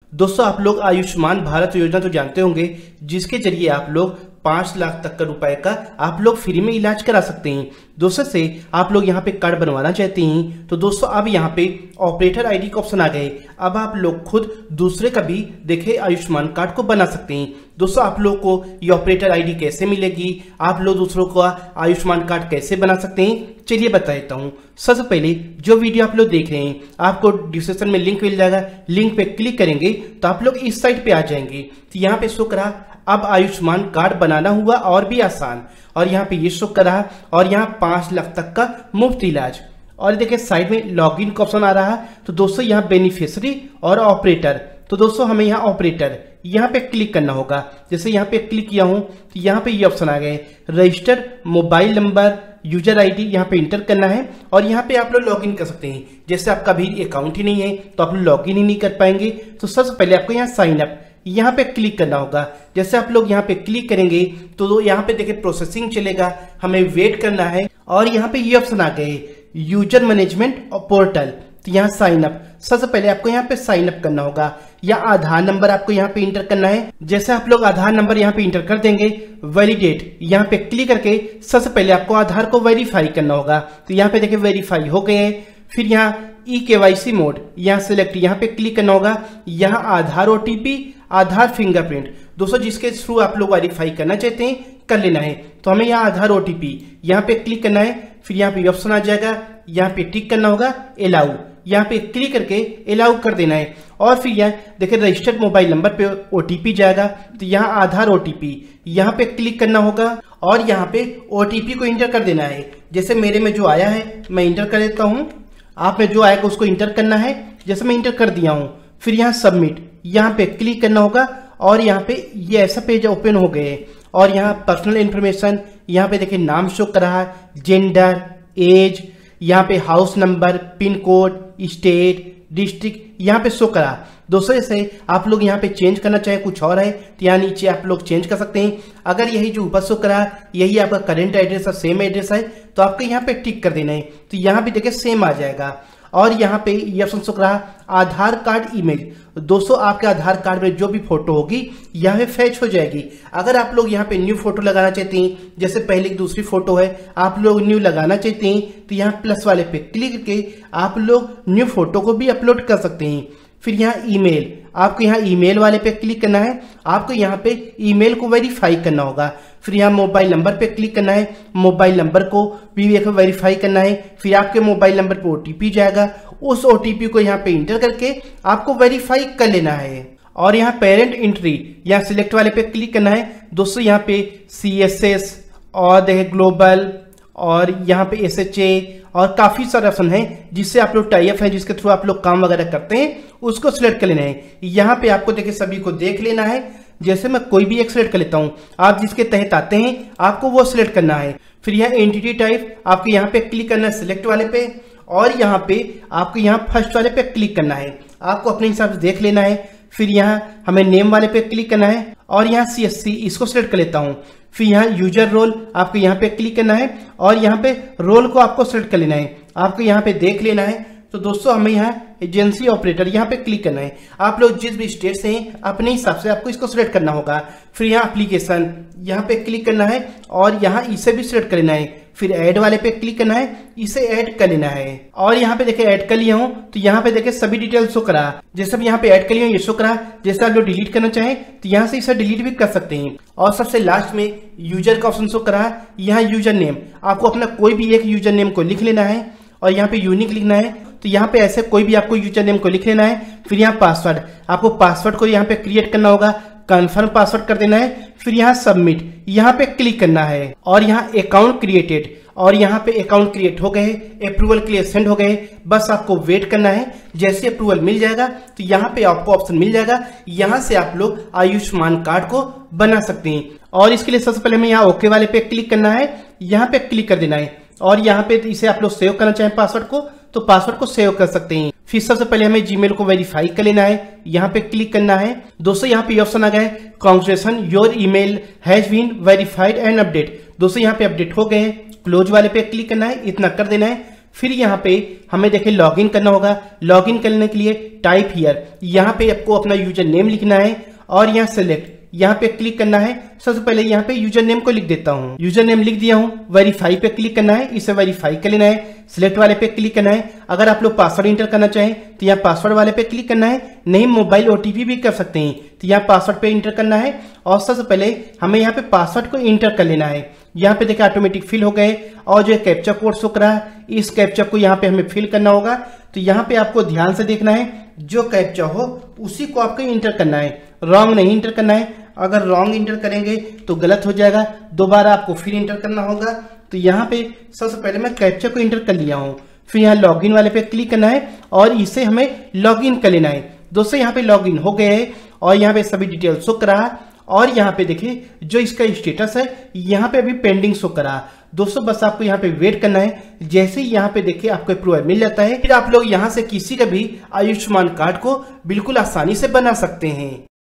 दोस्तों आप लोग आयुष्मान भारत योजना तो जानते होंगे, जिसके जरिए आप लोग 5 लाख तक का रुपए का आप लोग फ्री में इलाज करा सकते हैं। दोस्तों से आप लोग यहाँ पे कार्ड बनवाना चाहते हैं तो दोस्तों अब यहाँ पे ऑपरेटर आईडी का ऑप्शन आ गए। अब आप लोग खुद दूसरे का भी देखे आयुष्मान कार्ड को बना सकते हैं। दोस्तों आप लोग को ये ऑपरेटर आईडी कैसे मिलेगी, आप लोग दूसरों का आयुष्मान कार्ड कैसे बना सकते हैं, चलिए बता देता हूँ। सबसे पहले जो वीडियो आप लोग देख रहे हैं आपको डिस्क्रिप्शन में लिंक मिल जाएगा, लिंक पे क्लिक करेंगे तो आप लोग इस साइट पे आ जाएंगे। तो यहाँ पे शो करा अब आयुष्मान कार्ड बनाना हुआ और भी आसान, और यहाँ पे ये शो करा और यहाँ 5 लाख तक का मुफ्त इलाज। और देखिए साइड में लॉगिन का ऑप्शन आ रहा है। तो दोस्तों यहाँ बेनिफिशियरी और ऑपरेटर, तो दोस्तों हमें यहाँ ऑपरेटर यहाँ पे क्लिक करना होगा। जैसे यहाँ पे क्लिक किया हूँ तो यहाँ पे ये ऑप्शन आ गए, register mobile number user ID यहाँ पे इंटर करना है और यहाँ पे आप लोग लॉगिन कर सकते हैं। जैसे आपका भी अकाउंट ही नहीं है तो आप लोग लॉगिन ही नहीं कर पाएंगे। तो सबसे पहले आपको यहाँ साइन अप यहाँ पे क्लिक करना होगा। जैसे आप लोग यहाँ पे क्लिक करेंगे तो यहाँ पे देखिए प्रोसेसिंग चलेगा, हमें वेट करना है। और यहाँ पे ये ऑप्शन आ गए यूजर मैनेजमेंट और पोर्टल, तो यहाँ साइन अप, सबसे पहले आपको यहाँ पे साइन अप करना होगा या आधार नंबर आपको यहाँ पे इंटर करना है। जैसे आप लोग आधार नंबर यहाँ पे इंटर कर देंगे, वैलिडेट यहाँ पे क्लिक करके सबसे पहले आपको आधार को वेरीफाई करना होगा। तो यहाँ पे देखिए वेरीफाई हो गए हैं। फिर यहाँ KYC मोड यहाँ सिलेक्ट यहाँ पे क्लिक करना होगा। यहाँ आधार OTP, आधार फिंगरप्रिंट, दोस्तों जिसके थ्रू आप लोग वेरीफाई करना चाहते हैं कर लेना है। तो हमें यहाँ आधार OTP यहाँ पे क्लिक करना है। फिर यहाँ पे ऑप्शन आ जाएगा, यहाँ पे टिक करना होगा अलाउ, यहाँ पे क्लिक करके अलाउ कर देना है। और फिर यहाँ देखिए रजिस्टर्ड मोबाइल नंबर पे OTP जाएगा, तो यहाँ आधार OTP यहाँ पे क्लिक करना होगा और यहाँ पे OTP को इंटर कर देना है। जैसे मेरे में जो आया है मैं इंटर कर देता हूँ, आप में जो आएगा उसको इंटर करना है। जैसे मैं इंटर कर दिया हूँ, फिर यहाँ सबमिट यहाँ पे क्लिक करना होगा और यहाँ पे ये ऐसा पेज ओपन हो गए। और यहाँ पर्सनल इन्फॉर्मेशन यहाँ पे देखिए नाम शो कर रहा है, जेंडर, एज, यहाँ पे house number, pin code, state, district यहाँ पे शो करा। दोस्तों ऐसे आप लोग यहाँ पे चेंज करना चाहे कुछ और है तो यहाँ नीचे आप लोग चेंज कर सकते हैं। अगर यही जो ऊपर शो करा यही आपका करंट एड्रेस और सेम एड्रेस है तो आपको यहाँ पे टिक कर देना है। तो यहाँ भी देखिए सेम आ जाएगा। और यहाँ पे ये ऑप्शन शो करा आधार कार्ड ईमेल, दोस्तों आपके आधार कार्ड में जो भी फोटो होगी यहाँ पे फैच हो जाएगी। अगर आप लोग यहाँ पे न्यू फोटो लगाना चाहते हैं, जैसे पहले की दूसरी फोटो है आप लोग न्यू लगाना चाहते हैं तो यहाँ प्लस वाले पे क्लिक करके आप लोग न्यू फोटो को भी अपलोड कर सकते हैं। फिर यहाँ ईमेल, आपको यहाँ ईमेल वाले पे क्लिक करना है, आपको यहाँ पे ईमेल को वेरीफाई करना होगा। फिर यहाँ मोबाइल नंबर पे क्लिक करना है, मोबाइल नंबर को भी वेरीफाई करना है। फिर आपके मोबाइल नंबर पे OTP जाएगा, उस OTP को यहाँ पे इंटर करके आपको वेरीफाई कर लेना है। और यहाँ पेरेंट एंट्री यहाँ सिलेक्ट वाले पे क्लिक करना है। दोस्तों यहाँ पे CSS और देखिए ग्लोबल और यहाँ पे SHA और काफी सारे ऑप्शन हैं जिससे आप लोग टाई अप है, जिसके थ्रू आप लोग काम वगैरह करते हैं उसको सिलेक्ट कर लेना है। यहाँ पे आपको देखिए सभी को देख लेना है। जैसे मैं कोई भी एक सिलेक्ट कर लेता हूँ, आप जिसके तहत आते हैं आपको वो सिलेक्ट करना है। फिर यहाँ एंटिटी टाइप आपको यहाँ पे क्लिक करना है सिलेक्ट वाले पे, और यहाँ पे आपको यहाँ फर्स्ट वाले पे क्लिक करना है, आपको अपने हिसाब से देख लेना है। फिर यहाँ हमें नेम वाले पे क्लिक करना है और यहाँ CSC इसको सिलेक्ट कर लेता हूँ। फिर यहाँ यूजर रोल आपको यहाँ पे क्लिक करना है और यहाँ पे रोल को आपको सिलेक्ट कर लेना है, आपको यहाँ पे देख लेना है। तो दोस्तों हमें यहाँ एजेंसी ऑपरेटर यहाँ पे क्लिक करना है। आप लोग जिस भी स्टेट से हैं अपने हिसाब से आपको इसको सिलेक्ट करना होगा। फिर यहाँ एप्लीकेशन यहाँ पे क्लिक करना है और यहाँ इसे भी सिलेक्ट कर लेना है। फिर ऐड वाले पे क्लिक करना है, इसे ऐड कर लेना है। और यहाँ पे देखिए ऐड कर लिया हूँ तो यहाँ पे देखिए सभी डिटेल्स शो करा। जैसे अब यहाँ पे ऐड कर लिया ये शो करा। जैसे आप लोग डिलीट करना चाहें तो यहाँ से इसे डिलीट भी कर सकते हैं। और सबसे लास्ट में यूजर का ऑप्शन शो करा। यहाँ यूजर नेम आपको अपना कोई भी एक यूजर नेम को लिख लेना है और यहाँ पे यूनिक लिखना है। तो यहाँ पे ऐसे कोई भी आपको यूजर नेम को लिख लेना है। फिर यहाँ पासवर्ड, आपको पासवर्ड को यहाँ पे क्रिएट करना होगा, कंफर्म पासवर्ड कर देना है। फिर यहाँ सबमिट यहाँ पे क्लिक करना है और यहाँ अकाउंट क्रिएटेड, और यहाँ पे अकाउंट क्रिएट हो गए, अप्रूवल के लिए सेंड हो गए। बस आपको वेट करना है, जैसे अप्रूवल मिल जाएगा तो यहाँ पे आपको ऑप्शन मिल जाएगा, यहाँ से आप लोग आयुष्मान कार्ड को बना सकते हैं। और इसके लिए सबसे पहले हमें यहाँ ओके वाले पे क्लिक करना है, यहाँ पे क्लिक कर देना है और यहाँ पे इसे आप लोग सेव करना चाहें पासवर्ड को तो पासवर्ड को सेव कर सकते हैं। फिर सबसे पहले हमें जीमेल को वेरीफाई कर लेना है, यहाँ पे क्लिक करना है। दोस्तों यहाँ पे ऑप्शन आ गया है congratulation your email has been verified and update, दोस्तों यहाँ पे अपडेट हो गए हैं। क्लोज वाले पे क्लिक करना है, इतना कर देना है। फिर यहाँ पे हमें देखिए लॉगिन करना होगा। लॉगिन करने के लिए टाइप हियर, यहाँ पे आपको अपना यूजर नेम लिखना है और यहाँ सेलेक्ट, यहाँ पे क्लिक करना है। सबसे पहले यहाँ पे यूजर नेम को लिख देता हूँ, यूजर नेम लिख दिया हूँ। वेरीफाई पे क्लिक करना है, इसे वेरीफाई कर लेना है। सिलेक्ट वाले पे क्लिक करना है। अगर आप लोग पासवर्ड इंटर करना चाहें तो यहाँ पासवर्ड वाले पे क्लिक करना है, नहीं मोबाइल ओटीपी भी कर सकते हैं। तो यहाँ पासवर्ड पे इंटर करना है और सबसे पहले हमें यहाँ पे पासवर्ड को इंटर कर लेना है। यहाँ पे देखिए ऑटोमेटिक फिल हो गए और जो कैप्चा कोड शो कर रहा है, इस कैप्चा को यहाँ पे हमें फिल करना होगा। तो यहाँ पे आपको ध्यान से देखना है, जो कैप्चा हो उसी को आपको इंटर करना है, रॉन्ग नहीं इंटर करना है। अगर रॉन्ग इंटर करेंगे तो गलत हो जाएगा, दोबारा आपको फिर इंटर करना होगा। तो यहाँ पे सबसे पहले मैं कैप्चा को इंटर कर लिया हूँ। फिर यहाँ लॉगिन वाले पे क्लिक करना है और इसे हमें लॉगिन कर लेना है। दोस्तों यहाँ पे लॉगिन हो गए हैं और यहाँ पे सभी डिटेल शो करा और यहाँ पे देखिए जो इसका स्टेटस है यहाँ पे अभी पेंडिंग शो करा। दोस्तों बस आपको यहाँ पे वेट करना है, जैसे ही यहाँ पे देखिए आपको अप्रूवल मिल जाता है, फिर आप लोग यहाँ से किसी का भी आयुष्मान कार्ड को बिल्कुल आसानी से बना सकते हैं।